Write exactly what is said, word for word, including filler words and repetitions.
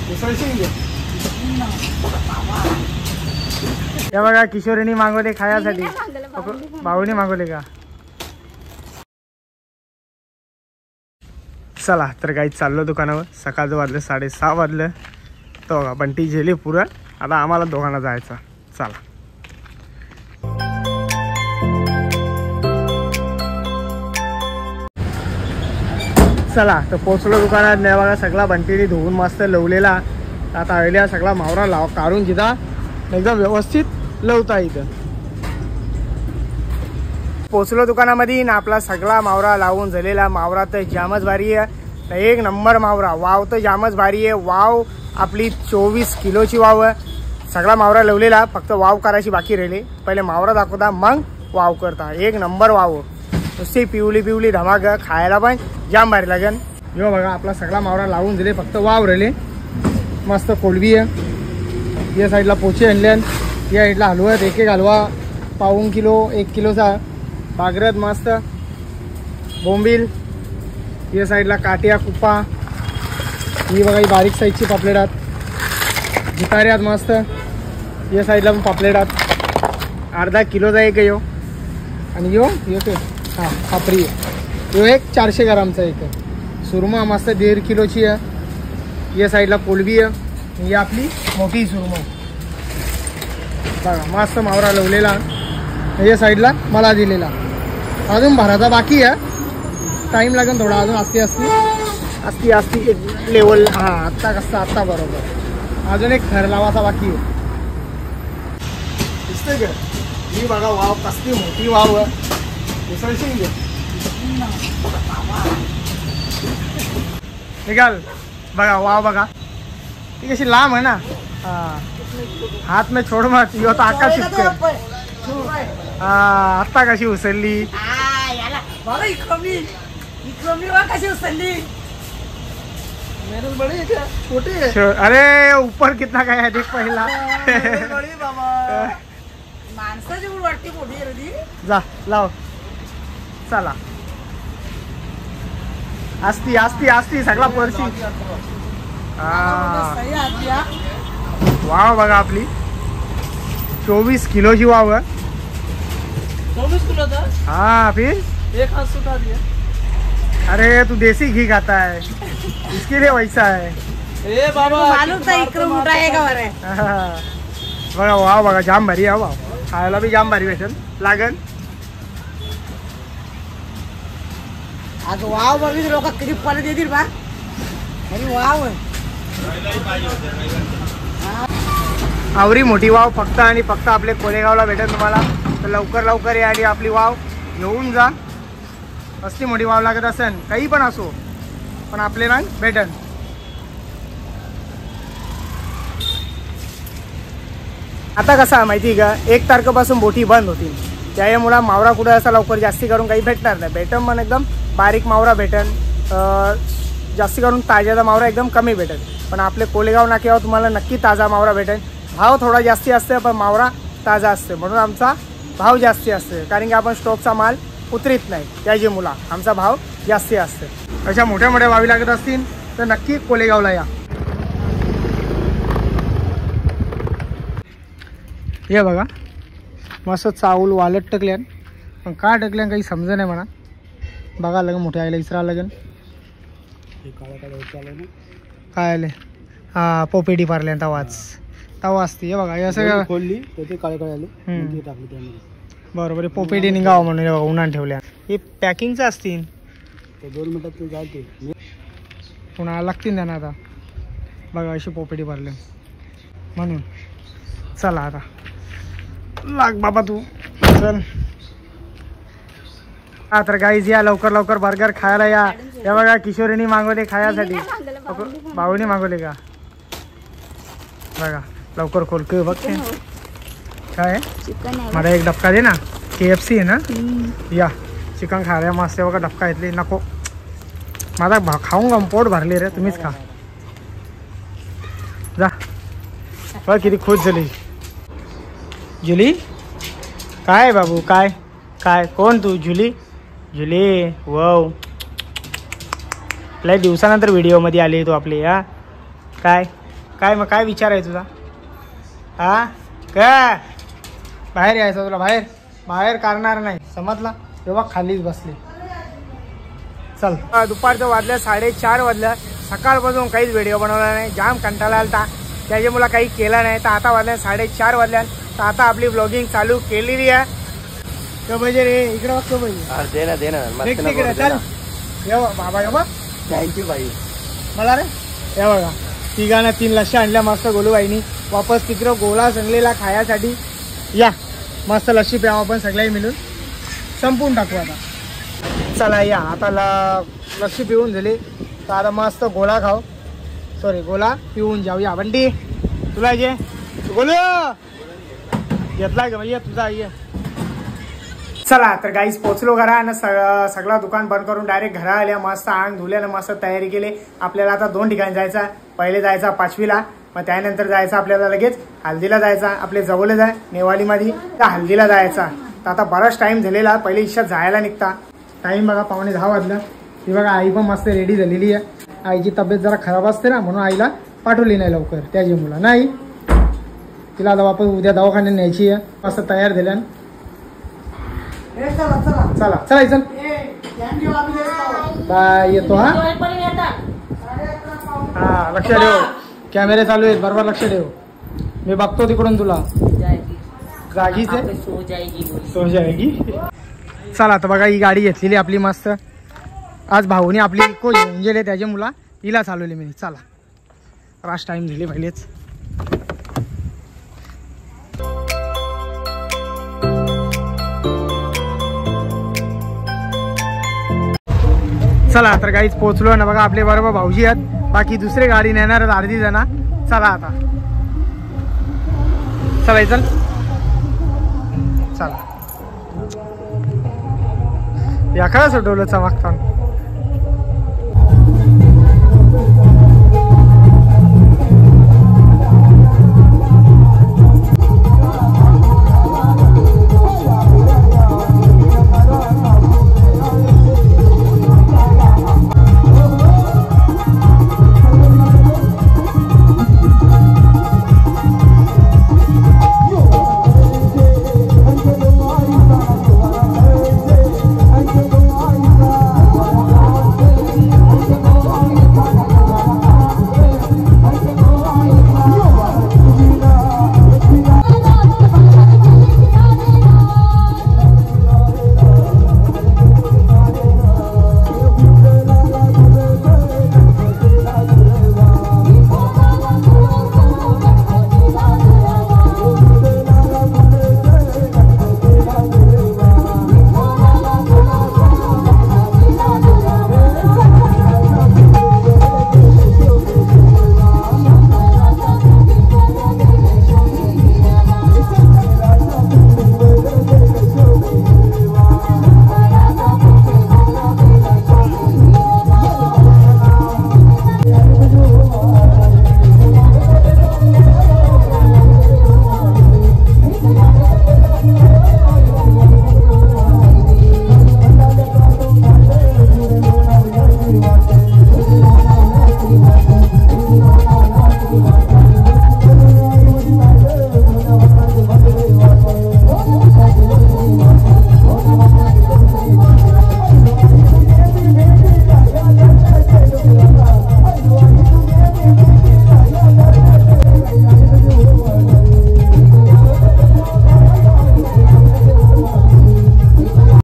हे बघा किशोरीने मागवले खायासाठी. भाऊनी मागवले का? चला तर काही चाललो दुकानावर. सकाळचं वाजलं साडेसहा वाजलं. तो बघा बंटी झेली पुरं. आता आम्हाला दोघांना जायचं. चला चला तर पोचलो दुकानात. नाही बघा सगळा बंटीने धुवून मस्त लवलेला. आता आलेला सगळा मावरा लाव काढून जिथा एकदम व्यवस्थित लवता इथं. पोचलो दुकानामध्ये ना आपला सगळा मावरा लावून झालेला. मावरा तर जामच भारी आहे. तर एक नंबर मावरा. वाव तर जामच भारी आहे. वाव आपली चोवीस किलोची वाव आहे. सगळा मावरा लवलेला. फक्त वाव करायची बाकी राहिली. पहिले मावरा दाखवता मग वाव करता. एक नंबर वाव. नुसती पिवली पिवली धमाक. खायला पण जाम भारी लागेल. जो बघा आपला सगळा मावरा लावून दिले. फक्त वाव राहिले. मस्त कोलबी आहे. या साईडला पोचे आणले. या साईडला हलवा आहेत. एक एक हलवा पाऊन किलो एक किलोचा. बागरत मस्त बोंबील. या साईडला काटिया कुप्पा. ही बघा ही बारीक साईजची पापलेट आहेत. जिताऱ्यात मस्त. या साईडला पण पापलेट आहेत. अर्धा किलोचा एक आहे यो. आणि यो यो ते हां खापरी आहे. यो एक चारशे ग्रामचा एक आहे. सुरमा मस्त दीड किलोची आहे. या साईडला कोलबी आहे. ही आपली मोठी सुरमा. बघा मस्त मावरा लवलेला. या साईडला मला दिलेला. अजून भराचा बाकी आहे. टाईम लागेल थोडा अजून. असती असती असती असती एक लेवल. हां आत्ता कसं आत्ता बरोबर. अजून एक थर लावाचा बाकी आहे. दिसतंय का? ही बघा वाव कसली मोठी वाव आहे. निकाल बघा वाव बघा. ती कशी लांब आहे ना. हाँ हाथ में छोड़ मत. यो तो आका चिपके. हाँ आत्ता कशी उचलली. छोटे है. अरे ऊपर कितना काय है देख पहिला. जा लाव. चला असती असती असती सगळा परशी. वाव बघा आपली चोवीस किलोची वाव है. चौबीस किलो था. हाँ फिर एक हाथ से उठा दिया. अरे तू देसी घी खाता है इसके लिए वैसा है. ए बाबा मालूम था इकडे उठाएगा बरे. बघा वाव बघा जाम भारी आहे. वाव खायला बी जाम भारी भेटेल लागन. आज वाव बघित लोक किती परत देतील बा. अरे वाव आवरी मोठी वाव फक्त आणि फक्त आपले कोलेगावला भेटेल तुम्हाला. तर लवकर लवकर या आणि आपली वाव घेऊन जा. असली मोठी वाव लागत असेल काही पण असो पण आपल्याला भेटेल. आता कसं आहे माहिती आहे का? एक तारखेपासून बोटी बंद होतील. त्यामुळे मावरा कुठे असा लवकर जास्ती करून काही भेटणार नाही. भेटन पण एकदम बारीक मावरा भेटेल. जास्ती करून ताज्याचा मावरा एकदम कमी भेटेल. पण आपले कोलेगाव नाक्यावर तुम्हाला नक्की ताजा मावरा भेटेल. भाव थोडा जास्ती असते पण मावरा ताजा असते म्हणून आमचा भाव जास्ती असते. कारण की आपण स्टॉकचा माल उतरीत नाही. त्याची मुला आमचा भाव जास्ती असते. अशा मोठ्या मोठ्या वावी लागत असतील तर नक्की कोलेगावला या. हे बघा मस्त चावल वालत टकल्यान. पण का टकल्यान काही समजा नाही म्हणा. बघा लगन मोठ्या आईला इसरा लगन काय आले. हा पोपेटी पारल्या तवाच तवा असते. हे बघा हे असं खोलली ते काळे काळे आले. टाकली त्यामध्ये. बरोबर पोपेटी निघावं म्हणून. हे बघा उन्हात ठेवल्या. हे पॅकिंगचं असतील. दोन मिनिटात ते जाते पुन्हा लागतील त्यांना. आता बघा अशी पोपेटी भरले म्हणून. चला आता लाग बाबा तू चल. हा तर गाईज या लवकर लवकर बर्गर खायला या. हे बघा किशोरीने मागवले खायासाठी. भाऊनी मागवले का? बघा लवकर खोल के बघ. काय मला एक डबका दे ना. के एफ सी आहे ना. या चिकन खायला मस्त. बघा डबका घेतली. नको माझा भा खाऊन गा पोट भरले रे. तुम्हीच खा जा. बघ किती खुश झाली. जुली काय बाबू काय काय कोण तू? जुली जुली वाव लय दिवसानंतर व्हिडिओमध्ये आली तू आपली. हा काय काय मग काय विचार आहे तुझा? हा काय बाहेर यायचं तुला? बाहेर बाहेर करणार नाही समजला? तेव्हा खालीच बसले. चल दुपारचं वाजल्या साडेचार वाजल्या. सकाळपासून काहीच व्हिडिओ बनवला नाही, जाम कंटाळा आलता त्याचे मला काही केला नाही. तर आता वाजल्या साडेचार वाजल्या. तर आता आपली ब्लॉगिंग चालू केलेली आहे. तो पाहिजे रे इकडे बघतो पाहिजे दे ना दे ना चल ये बाबा ये बघ. थँक्यू भाई. मला रे हे बघा तिघांना तीन लश्या आणल्या मस्त गोलूबाईनी. वापस तिकडं गोळा संगलेला खायासाठी. या मस्त लस्सी प्यावं आपण सगळ्याही मिळून. संपून टाकू आता. चला या आता ला लस्सी पिऊन झाली. तर आता मस्त गोळा खाऊ सॉरी गोळा पिऊन जाऊया. बंटी तुला ये गोलू घेतला का भैया तुझा? ये चला तर गाईस पोचलो घरा आणि सगळं दुकान बंद करून डायरेक्ट घरा आल्या. मस्त अंग धुल्यानं मस्त तयारी केली. आपल्याला आता दोन ठिकाणी जायचं. पहिले जायचं पाचवीला, मग त्यानंतर जायचं आपल्याला लगेच हल्दीला जायचा. आपले जवळच आहे नेवालीमध्ये, त्या हल्दीला जायचा. तर आता बराच टाइम झालेला. पहिली इच्छा जायला निघता. टाइम बघा पावणे दहा वाजला. ती बघा आई पण मस्त रेडी झालेली आहे. आईची तब्येत जरा खराब असते ना म्हणून आईला पाठवली नाही लवकर. त्याची मुलं नाही तिला आता वापस उद्या दवाखान्यात न्यायची आहे. मस्त तयार झाल्या. चला चला चल बाय येतो. हा हा लक्ष ठेव. कॅमेरे चालू आहेत बरोबर लक्ष ठेव. मी बघतो तिकडून तुला. जागीच आहे सो जाएगी. चला तर बघा ही गाडी घेतलेली आपली मस्त. आज भाऊनी आपली इको घेऊन गेले त्याच्या मुला हिला चालवली मी. चला रास्ट टाइम झाली पहिलेच. चला तर काहीच पोहोचलो ना बघा. आपले बरोबर भाऊजी आहेत. बाकी दुसरी गाडी नेणार अर्धी जण. चला आता चला चल चला या काय सुटवलं चमकताना.